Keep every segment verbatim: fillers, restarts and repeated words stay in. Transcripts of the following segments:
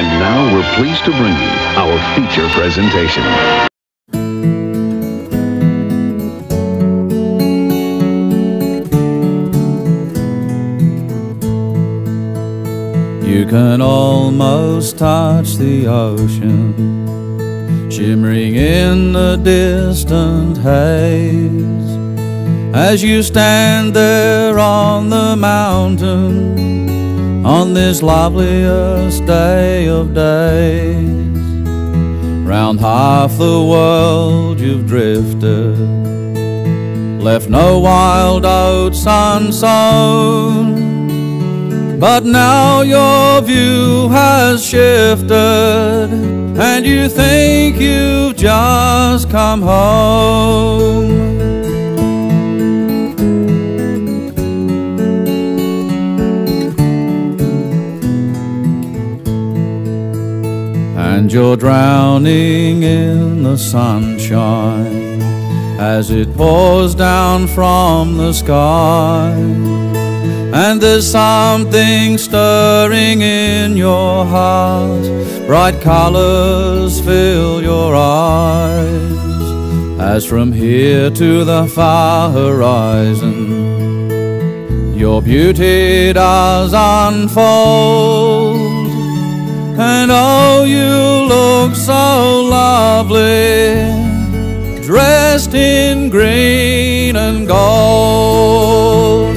And now we're pleased to bring you our feature presentation. You can almost touch the ocean, shimmering in the distant haze, as you stand there on the mountain on this loveliest day of days. Round half the world you've drifted, left no wild oats unsown. But now your view has shifted, and you think you've just come home. And you're drowning in the sunshine as it pours down from the sky. And there's something stirring in your heart, bright colors fill your eyes, as from here to the far horizon your beauty does unfold. And oh, you look so lovely, dressed in green and gold.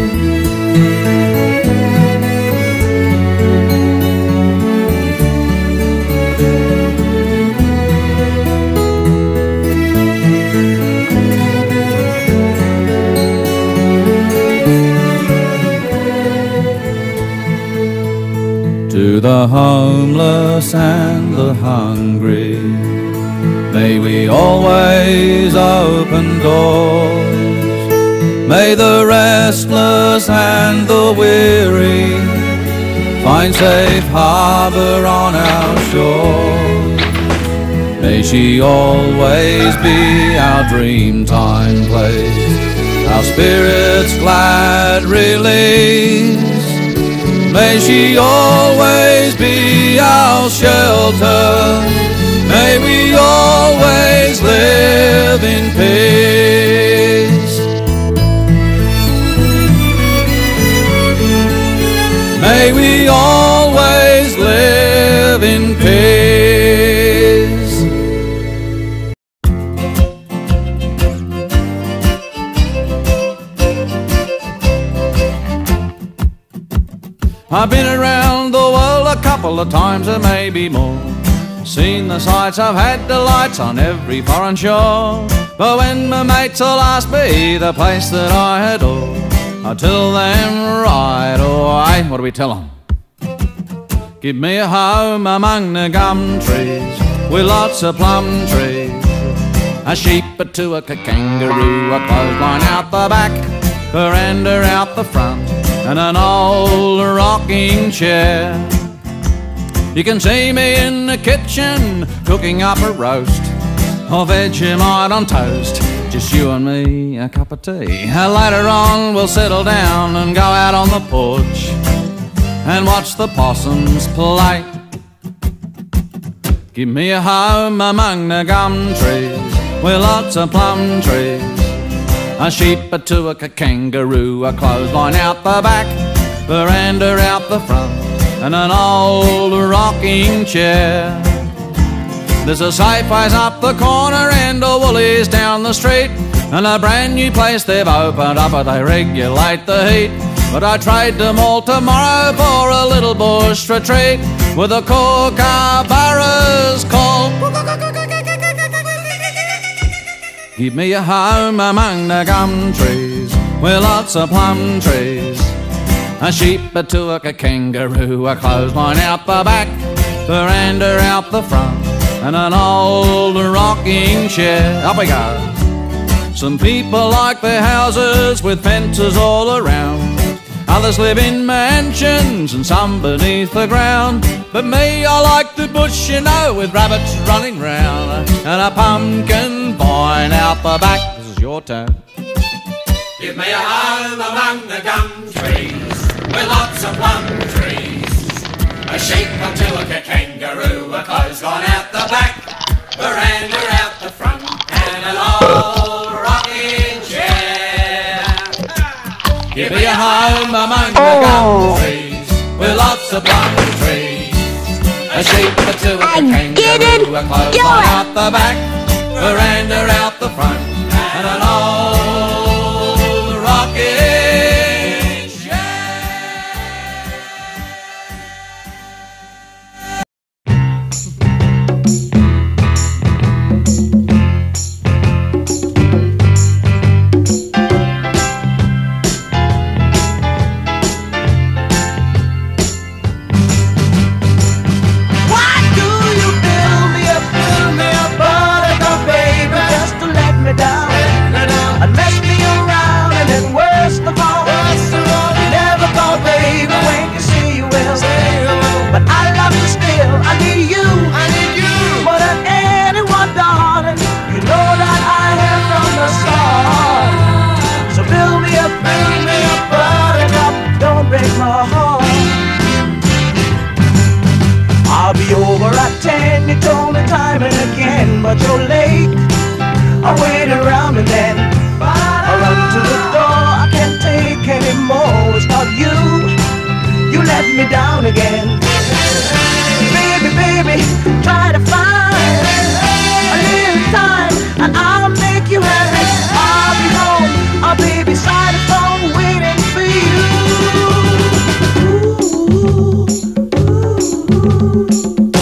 To the homeless and the hungry, may we always open doors. May the restless and the weary find safe harbor on our shores. May she always be our dreamtime place, our spirit's glad release. May she always be our shelter. May we always live in peace. May we always live in peace. I've been around the world a couple of times, or maybe more. Seen the sights, I've had delights on every foreign shore. But when my mates all ask me the place that I adore, I tell them right away. What do we tell them? Give me a home among the gum trees, with lots of plum trees, a sheep, a tuac, a kangaroo, a clothesline out the back, veranda out the front, and an old rocking chair. You can see me in the kitchen cooking up a roast or Vegemite on toast, just you and me, a cup of tea. Later on we'll settle down and go out on the porch and watch the possums play. Give me a home among the gum trees, with lots of plum trees, a sheep, a tuac, a kangaroo, a clothesline out the back, veranda out the front, and an old rocking chair. There's a Safeways up the corner and a Woolies down the street, and a brand new place they've opened up, but they regulate the heat. But I trade them all tomorrow for a little bush retreat with a kookaburras call. Give me a home among the gum trees, with lots of plum trees, a sheep, a tuac, a kangaroo, a clothesline out the back, veranda out the front, and an old rocking chair. Up we go. Some people like their houses with fences all around, others live in mansions and some beneath the ground. But me, I like the bush, you know, with rabbits running round, and a pumpkin vine out the back. This is your turn. Give me a home among the gum trees, with lots of plum trees, a A sheep to a kangaroo, a clothes gone out the back, veranda out the front, and an old rocking chair. Give me a home among the gum trees, with lots of plum trees. A sheep to a kangaroo, a clothes gone out the back, veranda out the front, and an old rocking but you're late. I wait around and then I run to the door. I can't take anymore. It's not you. You let me down again. Baby, baby, try to find a little time and I'll make you happy. I'll be home. I'll be beside the phone waiting for you. Ooh, ooh, ooh.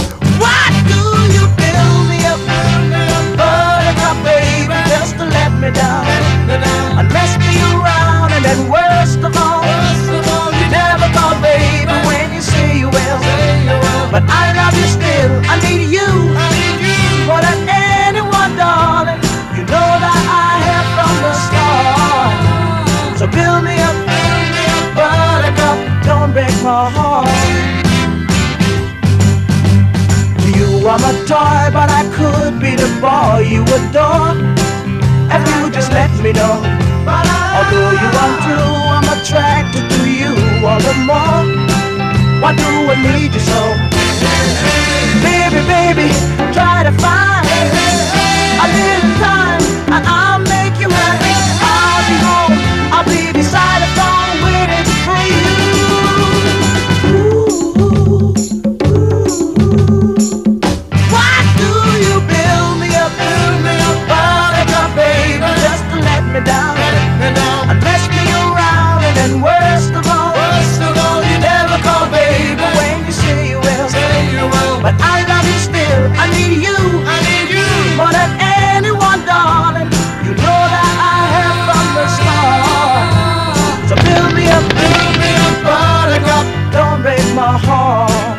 Down and mess me around, and then worst of all, you never call baby when you say you will. But I love you still. I need you more than anyone, darling. You know that I have from the start. So build me up, buttercup, don't break my heart. You are my toy, but I could be the boy you adore. If you just let me know. Although you are true, I'm attracted to you all the more. Why do I need you so? Baby, baby, try to find a little time and I'll make you happy. I'll be home, I'll be beside the phone waiting for you. Ooh, ooh, ooh. Why do you build me up, build me up, buttercup, baby, just to let me down, and mess me around, and then worst of all, worst of all, you never call baby when you say you will. Say you will. But I love you still. I need you. I need you more than anyone, darling. You know that I have from the start. So build me up, build me up, buttercup, don't break my heart.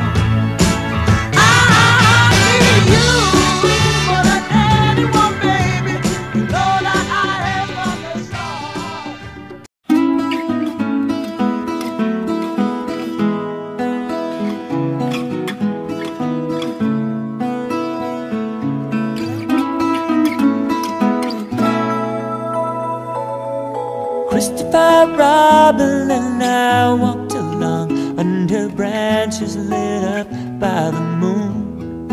Robin and I walked along under branches lit up by the moon,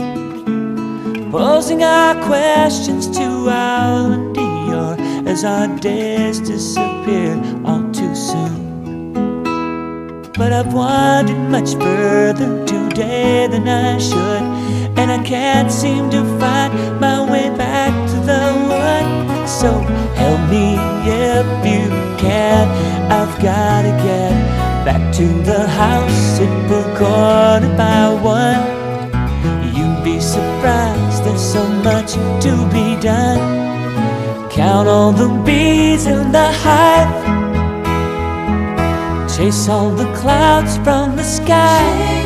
posing our questions to our Dior as our days disappeared all too soon. But I've wandered much further today than I should, and I can't seem to find my way back to the wood. So help me if you can. I've gotta get back to the house in Brooklyn if I want. You'd be surprised, there's so much to be done. Count all the bees in the hive, chase all the clouds from the sky.